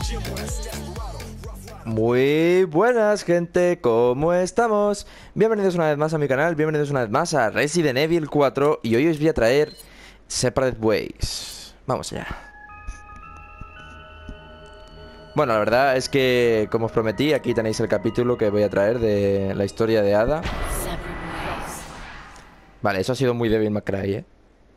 Muy buenas, gente, ¿cómo estamos? Bienvenidos una vez más a mi canal, bienvenidos una vez más a Resident Evil 4. Y hoy os voy a traer Separate Ways. Vamos allá. Bueno, la verdad es que, como os prometí, aquí tenéis el capítulo que voy a traer de la historia de Ada. Vale, eso ha sido muy Devil May Cry, ¿eh?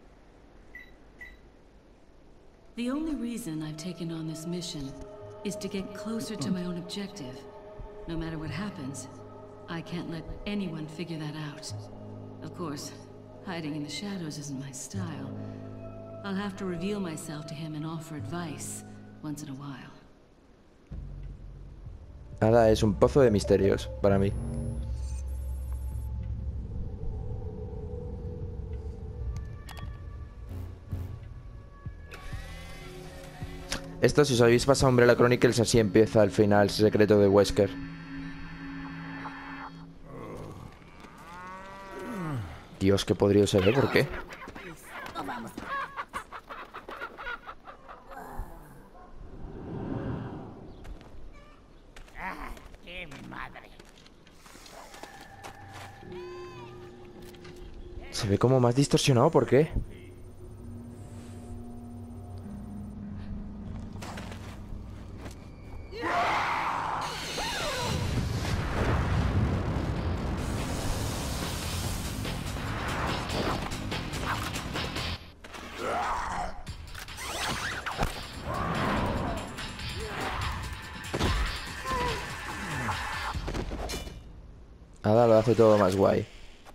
The only reason I've taken on this mission is to get closer to my own objective. No matter what happens, I can't let anyone figure that out. Of course, hiding in the shadows isn't my style. I'll have to reveal myself to him and offer advice once in a while. Ada es un pozo de misterios para mí. Esto, si os habéis pasado Umbrella Chronicles, así empieza el final secreto de Wesker. Dios, qué podrido se ve, ¿por qué? Se ve como más distorsionado, ¿por qué? Ada lo hace todo más guay.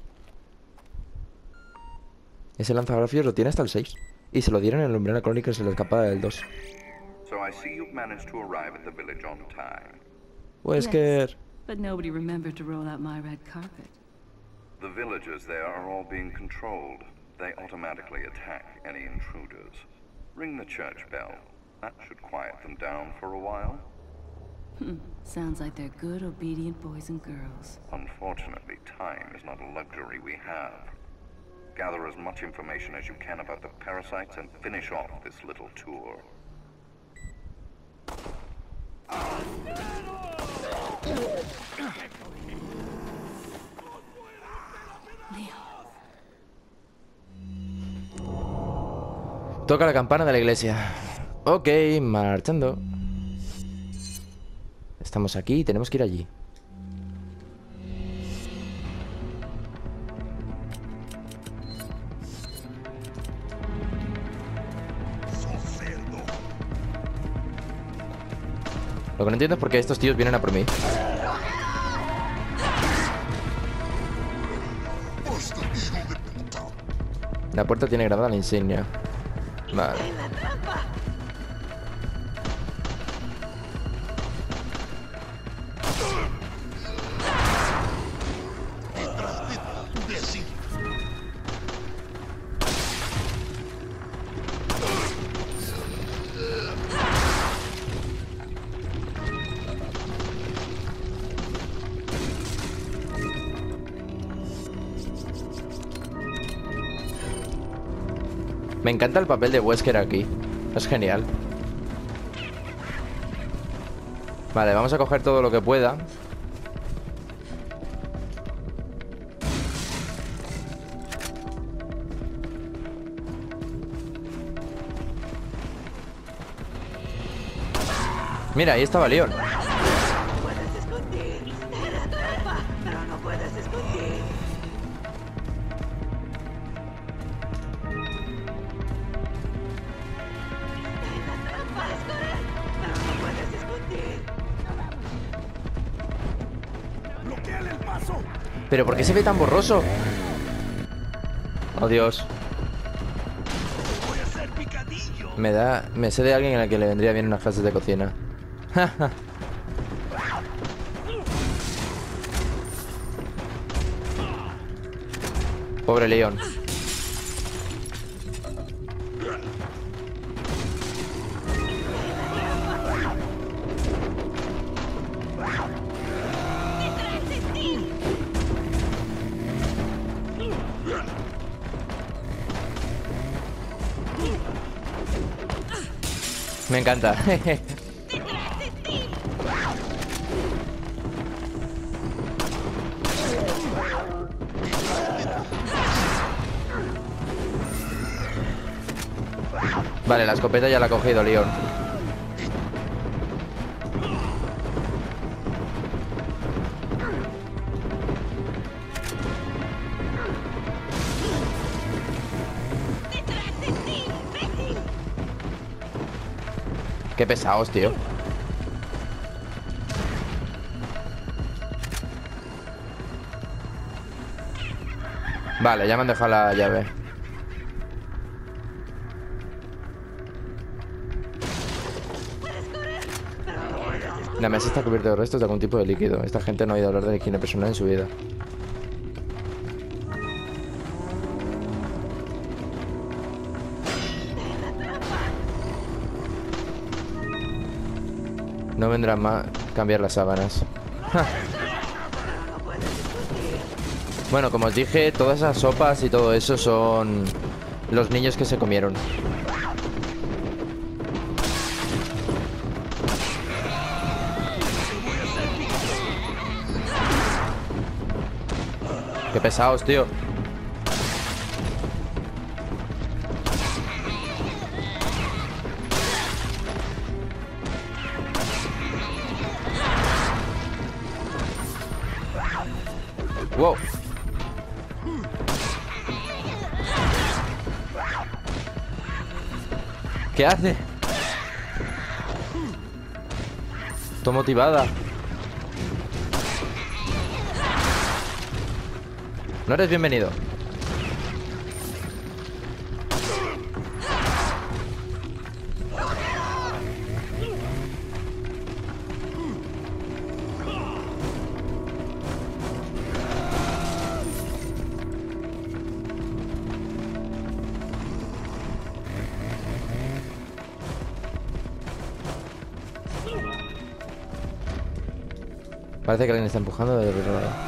Ese lanzagrafios lo tiene hasta el 6. Y se lo dieron en el Umbrella Chronicles en la escapada del 2. So I see you've managed to arrive at the village on time. Wesker. Yes, but nobody remembered to roll out my red carpet. The villagers there are all being controlled. They automatically attack any intruders. Ring the church bell. That should quiet them down for a while. Sounds like they're good, obedient boys and girls. Unfortunately, time is not a luxury we have. Gather as much information as you can about the parasites and finish off this little tour. Toca la campana de la iglesia. Ok, marchando. Estamos aquí y tenemos que ir allí. Lo que no entiendo es por qué estos tíos vienen a por mí. La puerta tiene grabada la insignia. Vale. Me encanta el papel de Wesker aquí. Es genial. Vale, vamos a coger todo lo que pueda. Mira, ahí estaba Leon. ¿Pero por qué se ve tan borroso? Oh, Dios. Me sé de alguien a la que le vendría bien unas clases de cocina. Pobre Leon. Me encanta. Vale, la escopeta ya la ha cogido Leon. Qué pesados, tío. Vale, ya me han dejado la llave. La mesa está cubierta de restos de algún tipo de líquido. Esta gente no ha oído hablar de higiene personal en su vida. No vendrán más cambiar las sábanas. Ja. Bueno, como os dije, todas esas sopas y todo eso son los niños que se comieron. Qué pesados, tío. Wow. ¿Qué hace? Estoy motivada. No eres bienvenido. Parece que alguien está empujando desde el otro lado.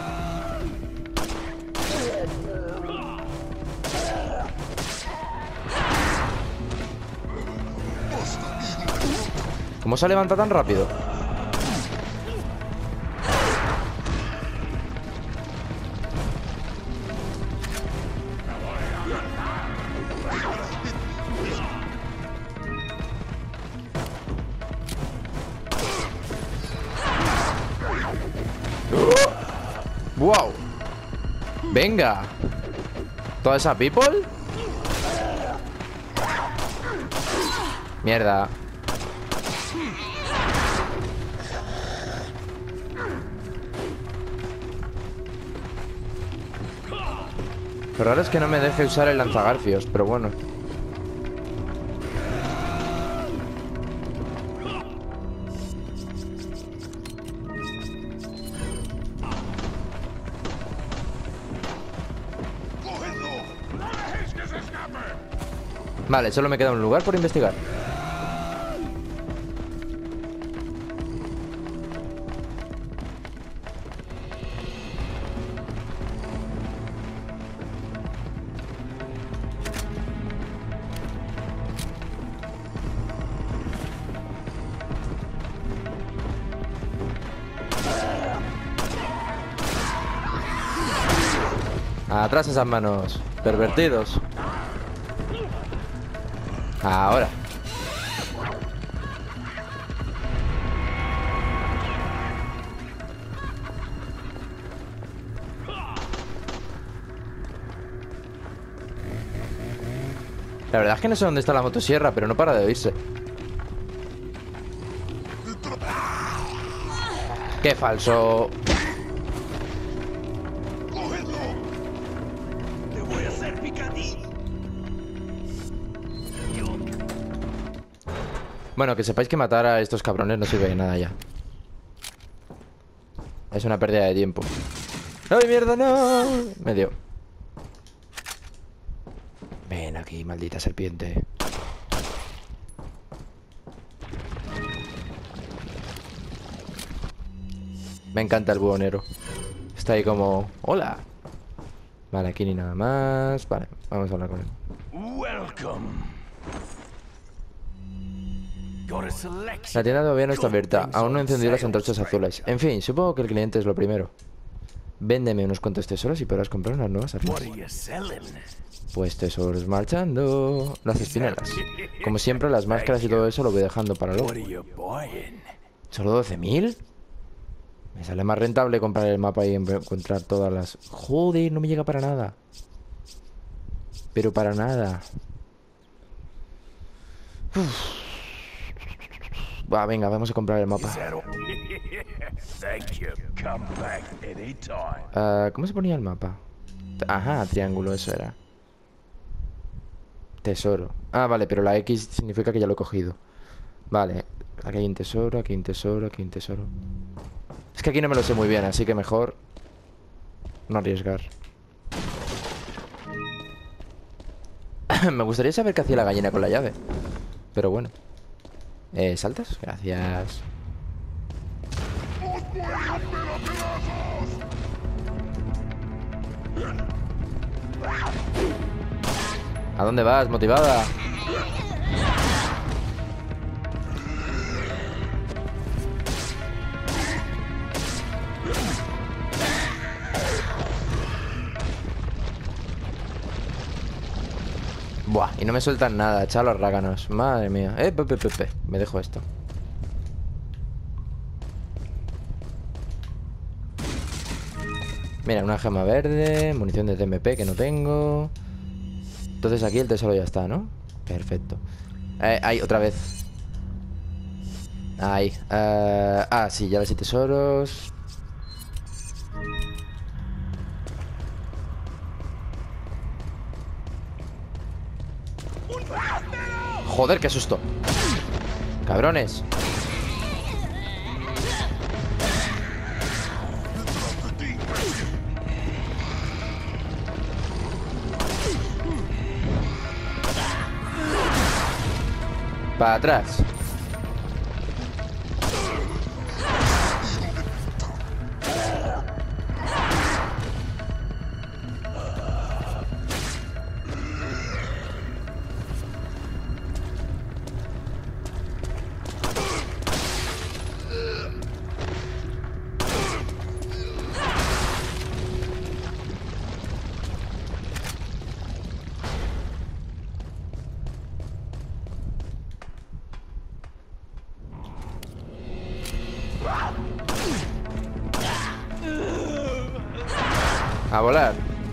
¿Cómo se levanta tan rápido? ¡Wow! ¡Venga! ¿Toda esa people? Mierda. Lo raro es que no me deje usar el lanzagarfios, pero bueno. Vale, solo me queda un lugar por investigar. Atrás esas manos, pervertidos. Ahora. La verdad es que no sé dónde está la motosierra, pero no para de oírse. ¡Qué falso! Bueno, que sepáis que matar a estos cabrones no sirve de nada ya. Es una pérdida de tiempo. ¡Ay, mierda, no! Me dio. Ven aquí, maldita serpiente. Me encanta el buhonero. Está ahí como... ¡Hola! Vale, aquí ni nada más. Vale, vamos a hablar con él. La tienda todavía no está abierta. Aún no he encendido las antorchas azules. En fin, supongo que el cliente es lo primero. Véndeme unos cuantos tesoros y podrás comprar unas nuevas armas. Pues tesoros marchando. Las espinelas. Como siempre, las máscaras y todo eso lo voy dejando para luego. ¿Solo 12.000? Me sale más rentable comprar el mapa y encontrar todas las... Joder, no me llega para nada. Pero para nada. Va, venga, vamos a comprar el mapa. ¿Cómo se ponía el mapa? Ajá, triángulo, eso era. Tesoro. Ah, vale, pero la X significa que ya lo he cogido. Vale, aquí hay un tesoro, aquí hay un tesoro, aquí hay un tesoro. Es que aquí no me lo sé muy bien, así que mejor no arriesgar. Me gustaría saber qué hacía la gallina con la llave. Pero bueno. ¿Saltas? Gracias. ¿A dónde vas, motivada? Buah, y no me sueltan nada, chaval, los ráganos. Madre mía. Me dejo esto. Mira, una gema verde, munición de TMP que no tengo. Entonces aquí el tesoro ya está, ¿no? Perfecto. Ahí, otra vez. Ahí. Sí, llaves y tesoros. Joder, qué susto. Cabrones. Para atrás. A volar.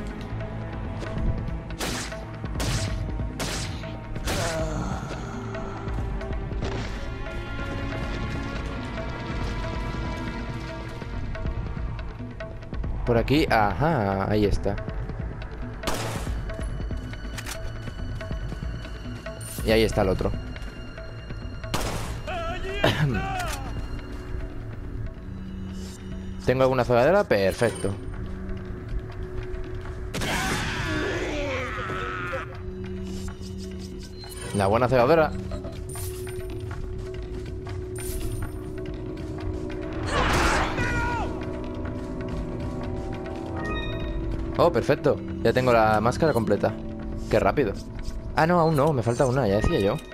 Por aquí, ajá, ahí está. Y ahí está el otro. ¿Tengo alguna cegadera? Perfecto. La buena cegadora. Oh, perfecto. Ya tengo la máscara completa. Qué rápido. Ah, no, aún no. Me falta una, ya decía yo.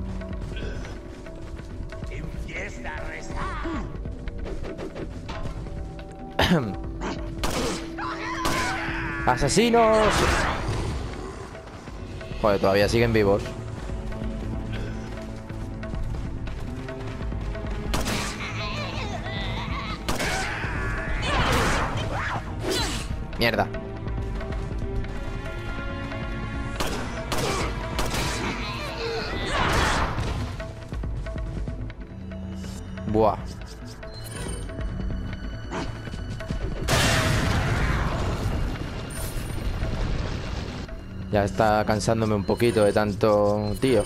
¡Asesinos! Joder, todavía siguen vivos. Mierda. Buah. Ya está cansándome un poquito de tanto tío.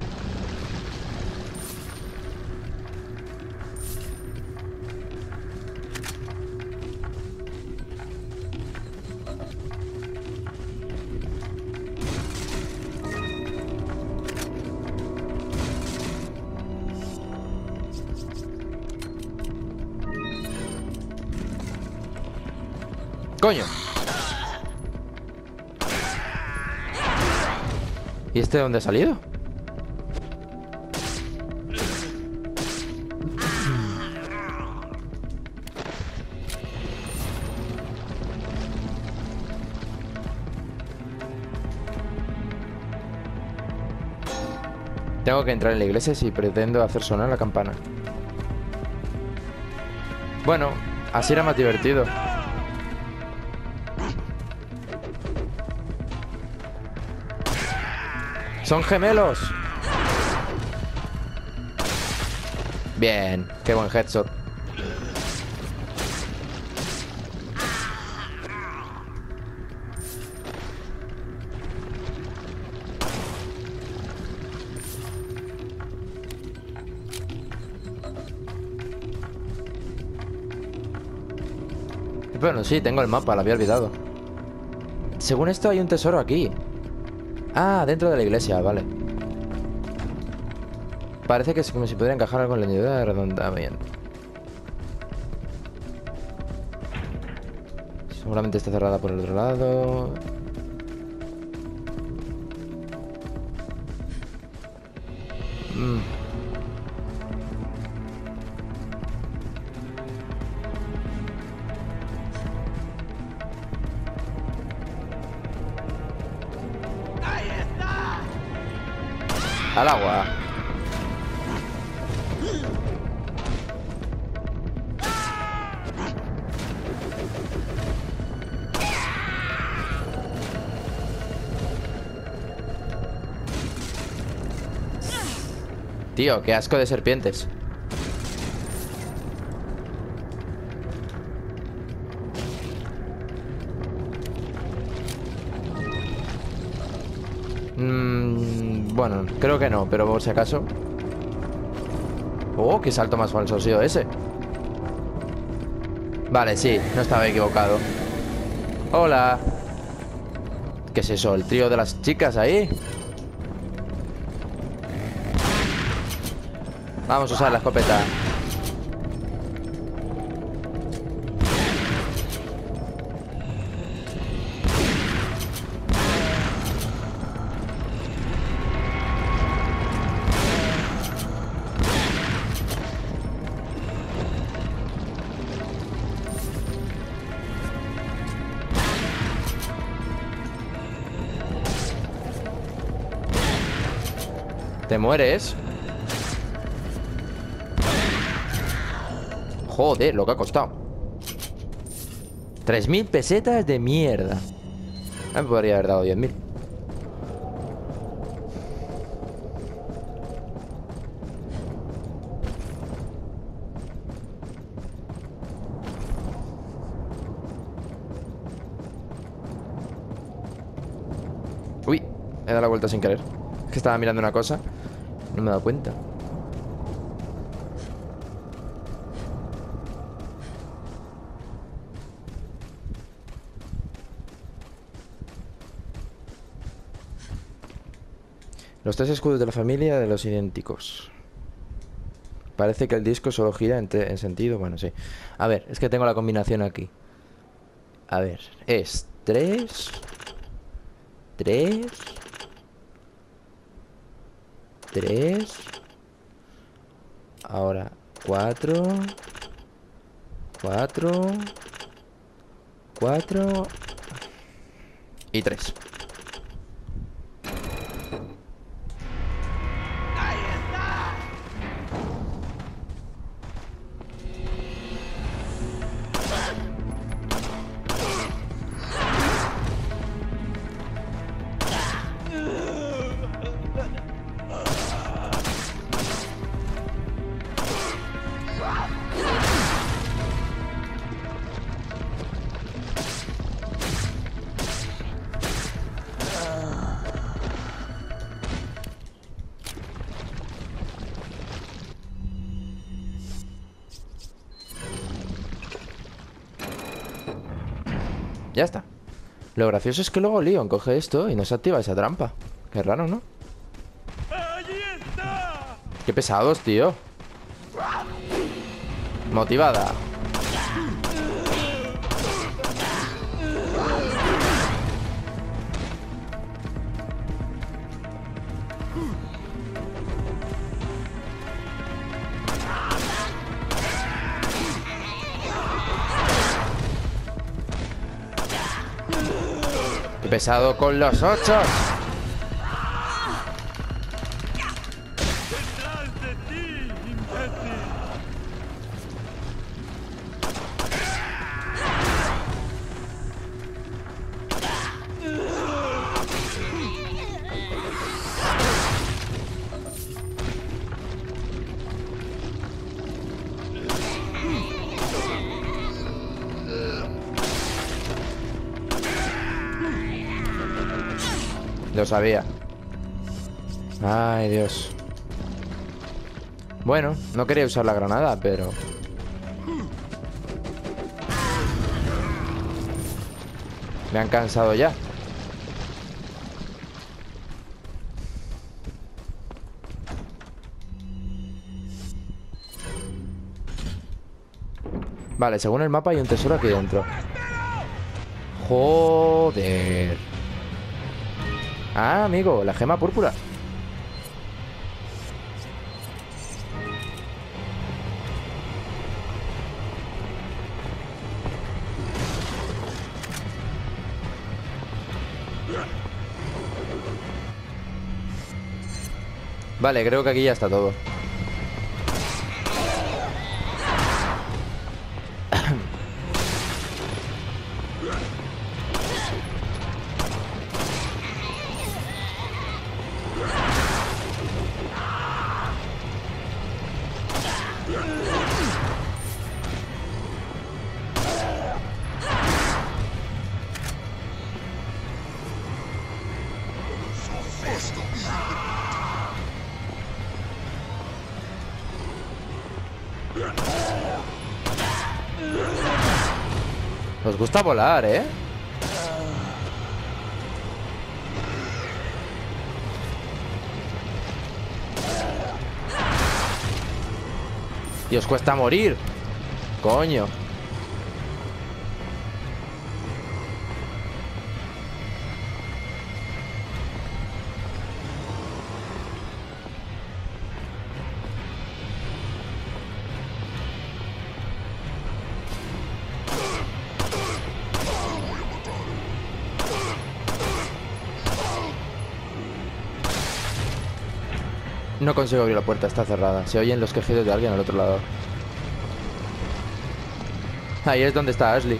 ¡Coño! ¿Y este de dónde ha salido? Tengo que entrar en la iglesia si pretendo hacer sonar la campana. Bueno, así era más divertido. ¡Son gemelos! Bien, qué buen headshot. Bueno, sí, tengo el mapa, lo había olvidado. Según esto hay un tesoro aquí. Ah, dentro de la iglesia, vale. Parece que es como si pudiera encajar algo en la unidad de redondamiento. Seguramente está cerrada por el otro lado. Al agua. Tío, qué asco de serpientes. Bueno, creo que no, pero por si acaso. Oh, qué salto más falso ha sido ese. Vale, sí, no estaba equivocado. Hola. ¿Qué es eso? ¿El trío de las chicas ahí? Vamos a usar la escopeta. ¿Te mueres? Joder, lo que ha costado. 3000 pesetas de mierda. Me podría haber dado 10.000. Uy, he dado la vuelta sin querer. Es que estaba mirando una cosa. No me he dado cuenta. Los 3 escudos de la familia de los idénticos. Parece que el disco solo gira en sentido. Bueno, sí. A ver, es que tengo la combinación aquí. A ver, es 3 3 3. Ahora 4 4 4 y 3. Ya está. Lo gracioso es que luego Leon coge esto y no se activa esa trampa. Qué raro, ¿no? Qué pesados, tío. Motivada. Qué pesado con los 8. Lo sabía. Ay, Dios. Bueno, no quería usar la granada, pero... me han cansado ya. Vale, según el mapa hay un tesoro aquí dentro. Joder. Ah, amigo, la gema púrpura. Vale, creo que aquí ya está todo. Nos gusta volar, ¿eh? Y os cuesta morir. Coño. No consigo abrir la puerta, está cerrada. Se oyen los quejidos de alguien al otro lado. Ahí es donde está Ashley.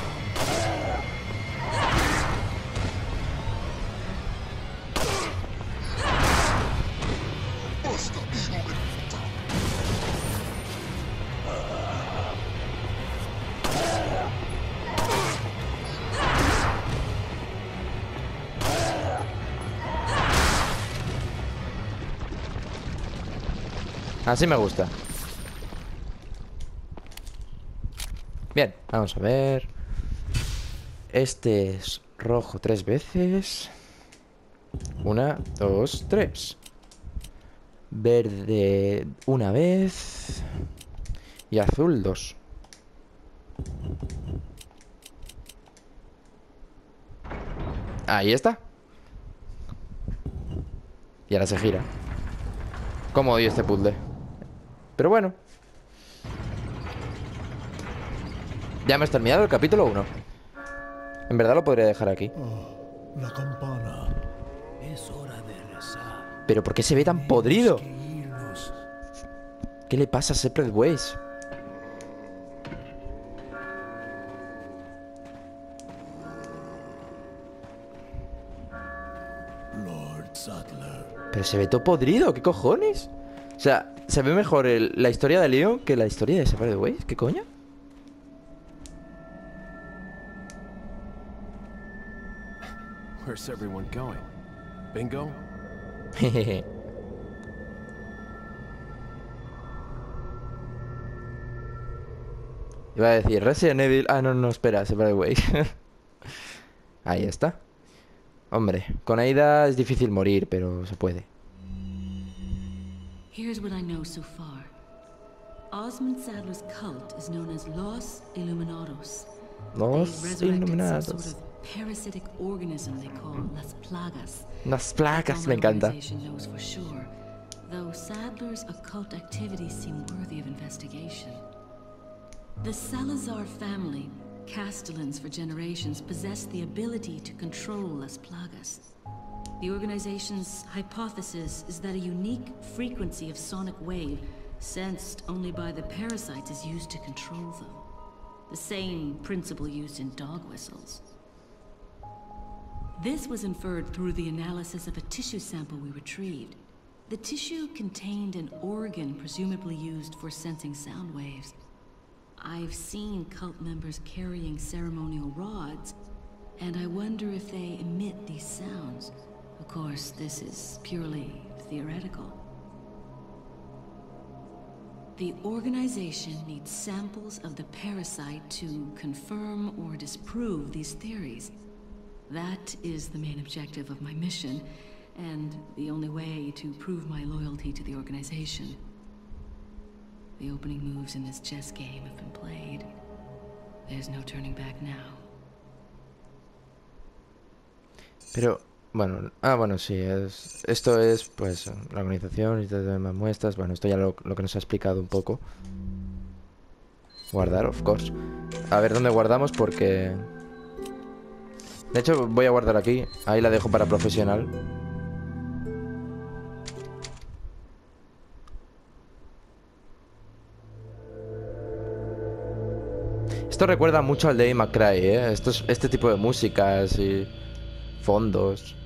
Así me gusta. Bien, vamos a ver. Este es rojo 3 veces. 1, 2, 3. Verde 1 vez. Y azul 2. Ahí está. Y ahora se gira. Cómo odio este puzzle. Pero bueno. Ya hemos terminado el capítulo 1. En verdad lo podría dejar aquí. Oh, la campana. Es hora de rezar. Pero ¿por qué se ve tan podrido? Tenemos que irnos. ¿Qué le pasa a Separate Ways? Lord Sattler. Pero se ve todo podrido, ¿qué cojones? O sea, se ve mejor la historia de Leon que la historia de Separate Ways. ¿Qué coño? Where's everyone going? Bingo? Iba a decir Resident Evil. Ah, no, no, espera, Separate Ways. Ahí está. Hombre, con Aida es difícil morir, pero se puede. Here's what I know so far. Osmond Saddler's cult is known as Los Illuminados. Los They resurrected some Iluminados. sort of parasitic organism they call Las Plagas. Las placas, All me my encanta. organization knows for sure, though Sadler's occult activities seem worthy of investigation. The Salazar family, Castellans for generations, possessed the ability to control Las Plagas. The organization's hypothesis is that a unique frequency of sonic wave, sensed only by the parasites, is used to control them. The same principle used in dog whistles. This was inferred through the analysis of a tissue sample we retrieved. The tissue contained an organ presumably used for sensing sound waves. I've seen cult members carrying ceremonial rods, and I wonder if they emit these sounds, Of course, this is purely theoretical. The organization needs samples of the parasite to confirm or disprove these theories. That is the main objective of my mission, and the only way to prove my loyalty to the organization. The opening moves in this chess game have been played. There's no turning back now. Pero, bueno, bueno, sí, esto es, pues, la organización y todo demás muestras. Bueno, esto ya lo que nos ha explicado un poco. Guardar, of course. A ver dónde guardamos porque... De hecho, voy a guardar aquí. Ahí la dejo para profesional. Esto recuerda mucho al Devil May Cry, ¿eh? Este tipo de músicas y fondos.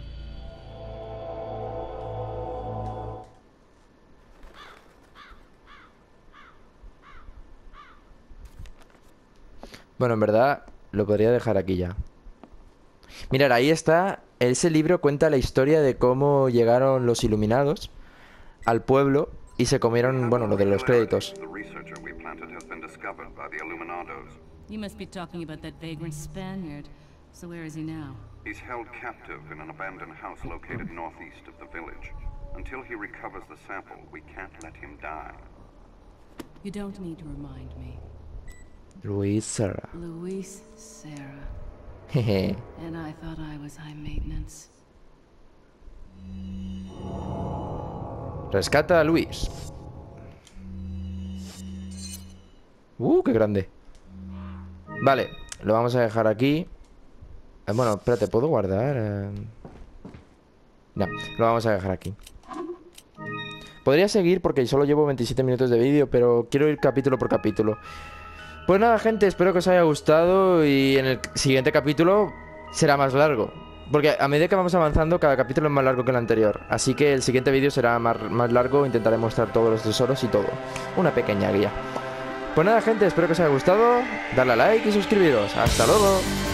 Bueno, en verdad lo podría dejar aquí ya. Mirad, ahí está. Ese libro cuenta la historia de cómo llegaron los iluminados al pueblo y se comieron, bueno, lo de los créditos. You must be talking about that vagrant Spaniard. So where is he now? He's held captive in an abandoned house located northeast of the village. Until he recovers the sample, we can't let him die. You don't need to remind me. Luis Serra. Luis Serra. Jeje. And I thought I was high maintenance. Rescata a Luis. Qué grande. Vale, lo vamos a dejar aquí. Bueno, espérate, ¿puedo guardar? No, lo vamos a dejar aquí. Podría seguir porque solo llevo 27 minutos de vídeo, pero quiero ir capítulo por capítulo. Pues nada, gente, espero que os haya gustado y en el siguiente capítulo será más largo. Porque a medida que vamos avanzando, cada capítulo es más largo que el anterior. Así que el siguiente vídeo será más largo, intentaré mostrar todos los tesoros y todo. Una pequeña guía. Pues nada, gente, espero que os haya gustado. Darle a like y suscribiros. ¡Hasta luego!